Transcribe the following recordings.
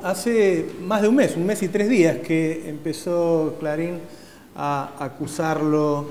hace más de un mes y 3 días, que empezó Clarín a acusarlo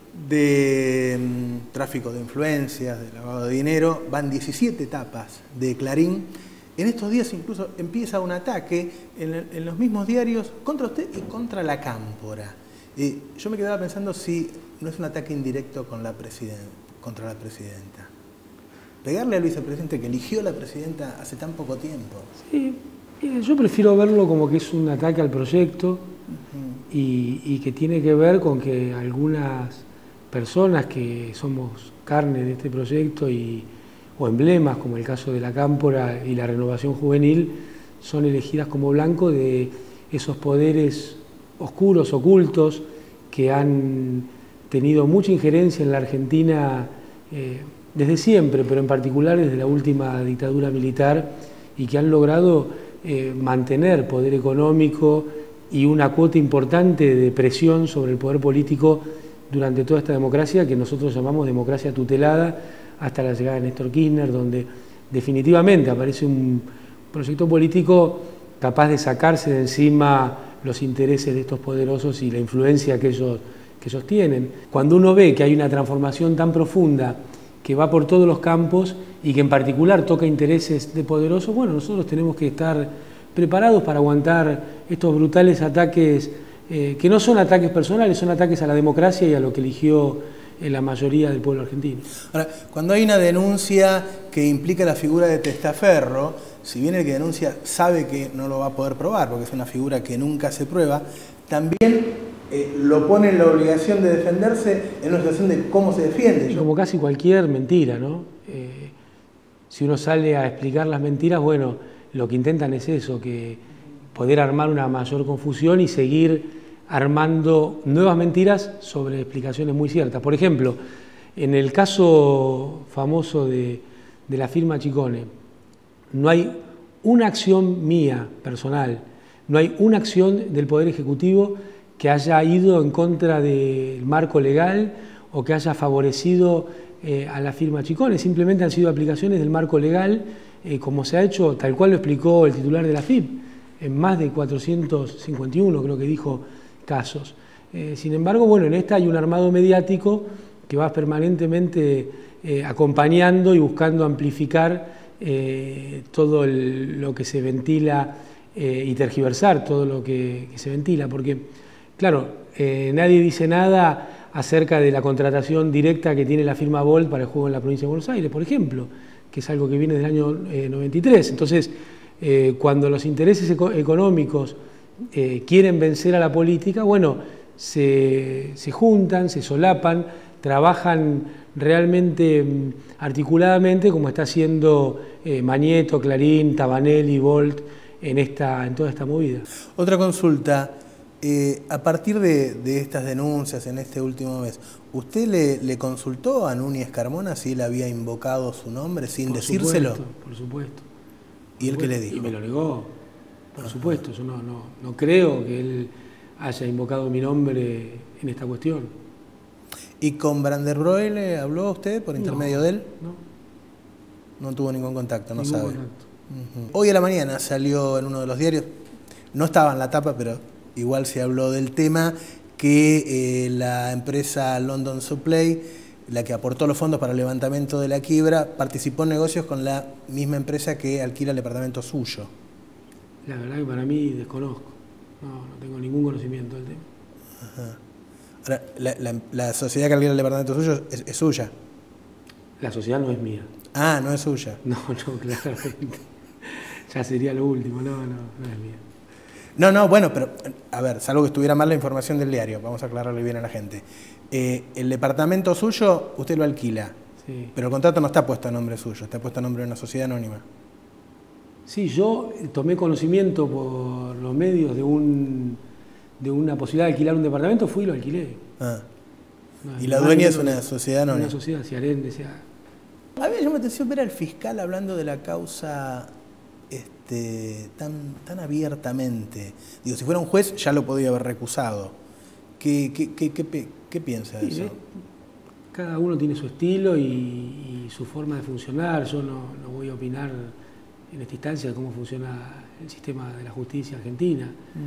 de tráfico de influencias, de lavado de dinero. Van 17 tapas de Clarín. En estos días incluso empieza un ataque en los mismos diarios contra usted y contra la Cámpora. Yo me quedaba pensando si no es un ataque indirecto contra la presidenta. Pegarle al vicepresidente que eligió la presidenta hace tan poco tiempo. Sí, yo prefiero verlo como que es un ataque al proyecto y que tiene que ver con que algunas personas que somos carne de este proyecto o emblemas, como el caso de la Cámpora y la Renovación Juvenil, son elegidas como blanco de esos poderes oscuros, ocultos, que han tenido mucha injerencia en la Argentina desde siempre, pero en particular desde la última dictadura militar, y que han logrado mantener poder económico y una cuota importante de presión sobre el poder político durante toda esta democracia que nosotros llamamos democracia tutelada, hasta la llegada de Néstor Kirchner, donde definitivamente aparece un proyecto político capaz de sacarse de encima los intereses de estos poderosos y la influencia que ellos tienen. Cuando uno ve que hay una transformación tan profunda que va por todos los campos y que en particular toca intereses de poderosos, bueno, nosotros tenemos que estar preparados para aguantar estos brutales ataques, que no son ataques personales, son ataques a la democracia y a lo que eligió la mayoría del pueblo argentino. Ahora, cuando hay una denuncia que implica la figura de testaferro, si bien el que denuncia sabe que no lo va a poder probar, porque es una figura que nunca se prueba, también lo pone en la obligación de defenderse en una situación de cómo se defiende. Como casi cualquier mentira, ¿no? Si uno sale a explicar las mentiras, bueno, lo que intentan es eso, que poder armar una mayor confusión y seguir armando nuevas mentiras sobre explicaciones muy ciertas. Por ejemplo, en el caso famoso de la firma Chicone, no hay una acción mía personal, no hay una acción del Poder Ejecutivo que haya ido en contra del marco legal o que haya favorecido a la firma Chicone. Simplemente han sido aplicaciones del marco legal, como se ha hecho, tal cual lo explicó el titular de la FIP, en más de 451, creo que dijo, casos. Sin embargo, bueno, en esta hay un armado mediático que va permanentemente acompañando y buscando amplificar todo lo que se ventila y tergiversar todo lo que se ventila, porque, claro, nadie dice nada acerca de la contratación directa que tiene la firma Bolt para el juego en la provincia de Buenos Aires, por ejemplo, que es algo que viene del año 93. Entonces, cuando los intereses económicos quieren vencer a la política, bueno, se juntan, se solapan, trabajan realmente articuladamente, como está haciendo Mañeto, Clarín, Tabanelli, Bolt en toda esta movida. Otra consulta, a partir de estas denuncias en este último mes, ¿usted le consultó a Núñez Carmona si él había invocado su nombre sin decírselo? Por supuesto. ¿Y él qué le dijo? Y me lo negó, por supuesto. Yo no creo que él haya invocado mi nombre en esta cuestión. ¿Y con Brandenburg le habló usted por intermedio de él? No tuvo ningún contacto, no sabe. Hoy a la mañana salió en uno de los diarios, no estaba en la tapa, pero igual se habló del tema, que la empresa London Supply, la que aportó los fondos para el levantamiento de la quiebra, participó en negocios con la misma empresa que alquila el departamento suyo. La verdad que para mí desconozco, no tengo ningún conocimiento del tema. Ajá. Ahora, la sociedad que alquila el departamento suyo es suya. La sociedad no es mía. Ah, no es suya. No, claramente. Ya sería lo último, no es mía. No, bueno, pero, a ver, salvo que estuviera mal la información del diario, vamos a aclararle bien a la gente. El departamento suyo, usted lo alquila, sí, pero el contrato no está puesto a nombre suyo, está puesto a nombre de una sociedad anónima. Sí, yo tomé conocimiento por los medios de una posibilidad de alquilar un departamento, fui y lo alquilé. Ah. Y la dueña es una sociedad anónima. Una sociedad, Ciarén, decía. A mí me llamó la atención ver al fiscal hablando de la causa tan abiertamente. Digo, si fuera un juez ya lo podía haber recusado. ¿Qué piensa de eso? Cada uno tiene su estilo y su forma de funcionar. Yo no voy a opinar en esta instancia de cómo funciona el sistema de la justicia argentina.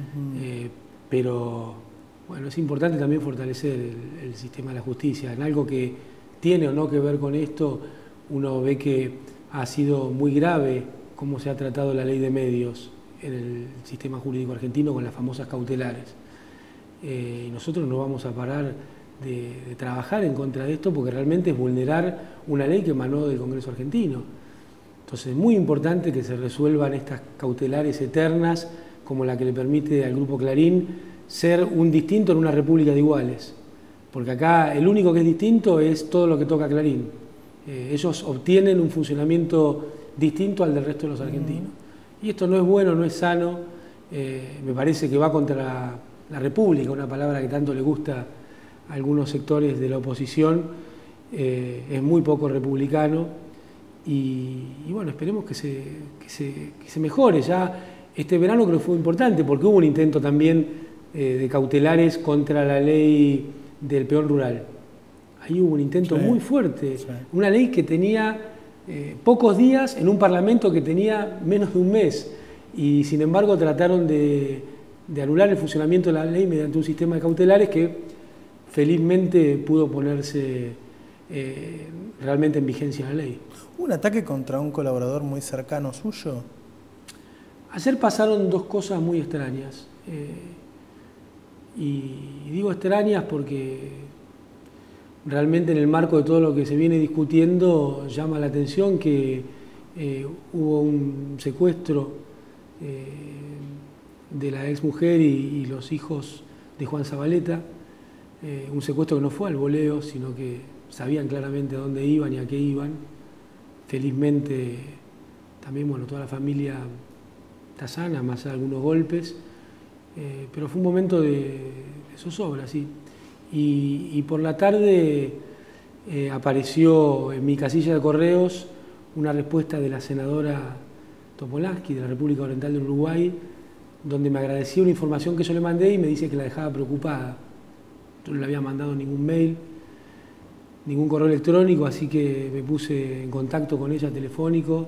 Pero bueno, es importante también fortalecer el sistema de la justicia. En algo que tiene o no que ver con esto, uno ve que ha sido muy grave cómo se ha tratado la ley de medios en el sistema jurídico argentino con las famosas cautelares. Y nosotros no vamos a parar de trabajar en contra de esto porque realmente es vulnerar una ley que emanó del Congreso argentino. Entonces es muy importante que se resuelvan estas cautelares eternas como la que le permite al Grupo Clarín ser un distinto en una república de iguales. Porque acá el único que es distinto es todo lo que toca Clarín. Ellos obtienen un funcionamiento distinto al del resto de los argentinos. Y esto no es bueno, no es sano, me parece que va contra la república, una palabra que tanto le gusta a algunos sectores de la oposición, es muy poco republicano y bueno, esperemos que se mejore. Ya este verano creo que fue importante porque hubo un intento también de cautelares contra la ley del peón rural. Ahí hubo un intento muy fuerte, una ley que tenía pocos días en un parlamento que tenía menos de un mes y sin embargo trataron de anular el funcionamiento de la ley mediante un sistema de cautelares que felizmente pudo ponerse realmente en vigencia la ley. ¿Un ataque contra un colaborador muy cercano suyo? Ayer pasaron dos cosas muy extrañas. Y digo extrañas porque realmente en el marco de todo lo que se viene discutiendo llama la atención que hubo un secuestro de la exmujer y los hijos de Juan Zabaleta, un secuestro que no fue al voleo, sino que sabían claramente a dónde iban y a qué iban. Felizmente también, bueno, toda la familia está sana, más allá de algunos golpes, pero fue un momento de zozobra, sí. Y por la tarde apareció en mi casilla de correos una respuesta de la senadora Topolansky de la República Oriental del Uruguay, donde me agradecía una información que yo le mandé y me dice que la dejaba preocupada. Yo no le había mandado ningún mail, ningún correo electrónico, así que me puse en contacto con ella telefónico,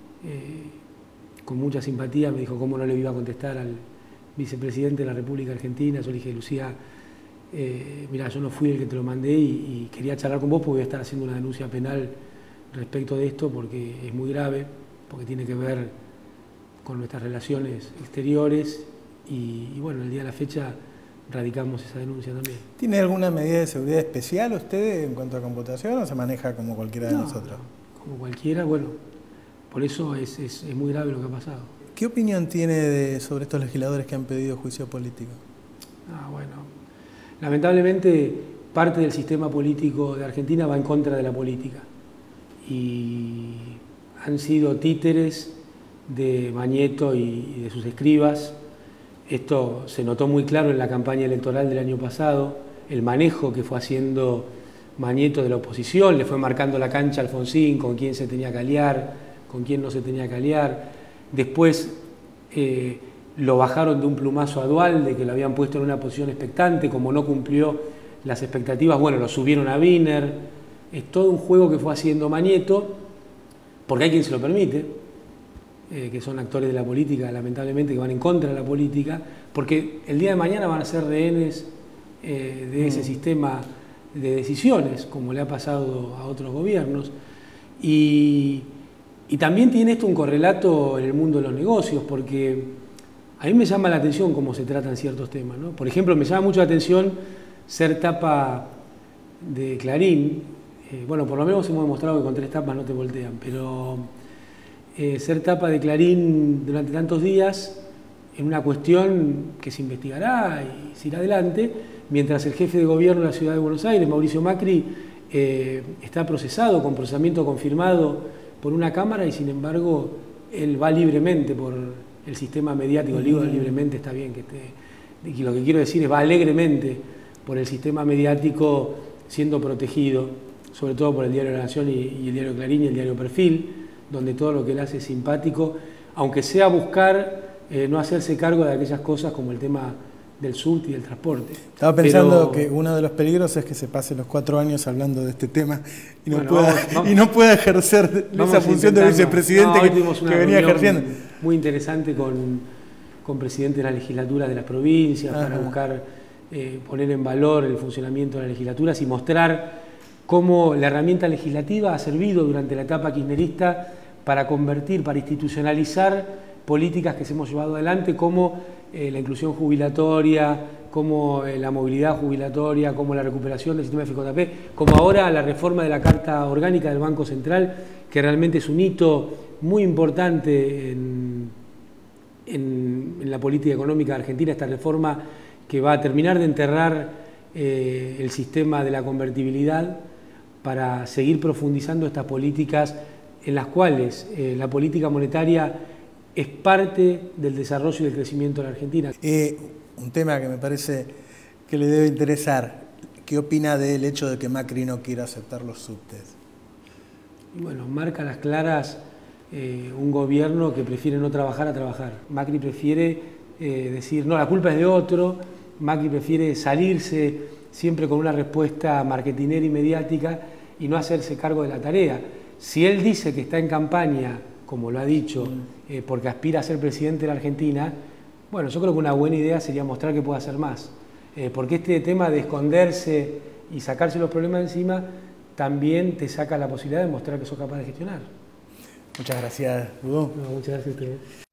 con mucha simpatía. Me dijo cómo no le iba a contestar al vicepresidente de la República Argentina. Yo le dije, Lucía, mira, yo no fui el que te lo mandé y quería charlar con vos porque voy a estar haciendo una denuncia penal respecto de esto porque es muy grave, porque tiene que ver con nuestras relaciones exteriores y bueno, el día de la fecha radicamos esa denuncia también. ¿Tiene alguna medida de seguridad especial usted en cuanto a computación o se maneja como cualquiera de nosotros? No, como cualquiera, bueno, por eso es muy grave lo que ha pasado. ¿Qué opinión tiene sobre estos legisladores que han pedido juicio político? Bueno, lamentablemente parte del sistema político de Argentina va en contra de la política y han sido títeres de Mañeto y de sus escribas. Esto se notó muy claro en la campaña electoral del año pasado, el manejo que fue haciendo Mañeto de la oposición, le fue marcando la cancha a Alfonsín, con quién se tenía que aliar, con quién no se tenía que aliar. Después lo bajaron de un plumazo a Duhalde, que lo habían puesto en una posición expectante, como no cumplió las expectativas, bueno, lo subieron a Wiener. Es todo un juego que fue haciendo Mañeto, porque hay quien se lo permite, que son actores de la política, lamentablemente, que van en contra de la política, porque el día de mañana van a ser rehenes de ese sistema de decisiones, como le ha pasado a otros gobiernos. Y también tiene esto un correlato en el mundo de los negocios, porque a mí me llama la atención cómo se tratan ciertos temas, ¿no? Por ejemplo, me llama mucho la atención ser tapa de Clarín. Bueno, por lo menos hemos demostrado que con 3 tapas no te voltean, pero ser tapa de Clarín durante tantos días en una cuestión que se investigará y se irá adelante, mientras el jefe de gobierno de la Ciudad de Buenos Aires, Mauricio Macri, está procesado, con procesamiento confirmado por una Cámara y sin embargo él va libremente por el sistema mediático. Digo libremente, está bien que esté, y lo que quiero decir es va alegremente por el sistema mediático siendo protegido, sobre todo por el Diario de la Nación y el Diario Clarín y el Diario Perfil, donde todo lo que él hace es simpático, aunque sea buscar no hacerse cargo de aquellas cosas como el tema del subte y del transporte. Estaba pensando que uno de los peligros es que se pase los 4 años hablando de este tema y no pueda ejercer esa función de vicepresidente que venía ejerciendo. Muy interesante con presidentes de la legislatura de las provincias para buscar poner en valor el funcionamiento de las legislaturas y mostrar cómo la herramienta legislativa ha servido durante la etapa kirchnerista para convertir, para institucionalizar políticas que se hemos llevado adelante, como la inclusión jubilatoria, como la movilidad jubilatoria, como la recuperación del sistema de FJP, como ahora la reforma de la Carta Orgánica del Banco Central, que realmente es un hito muy importante en la política económica de Argentina, esta reforma que va a terminar de enterrar el sistema de la convertibilidad para seguir profundizando estas políticas en las cuales la política monetaria es parte del desarrollo y del crecimiento de la Argentina. Un tema que me parece que le debe interesar, ¿qué opina del hecho de que Macri no quiera aceptar los subtes? Y bueno, marca a las claras un gobierno que prefiere no trabajar a trabajar. Macri prefiere decir, no, la culpa es de otro. Macri prefiere salirse siempre con una respuesta marketinera y mediática y no hacerse cargo de la tarea. Si él dice que está en campaña, como lo ha dicho, porque aspira a ser presidente de la Argentina, bueno, yo creo que una buena idea sería mostrar que puede hacer más. Porque este tema de esconderse y sacarse los problemas encima también te saca la posibilidad de mostrar que sos capaz de gestionar. Muchas gracias, Hugo. No, muchas gracias a ustedes.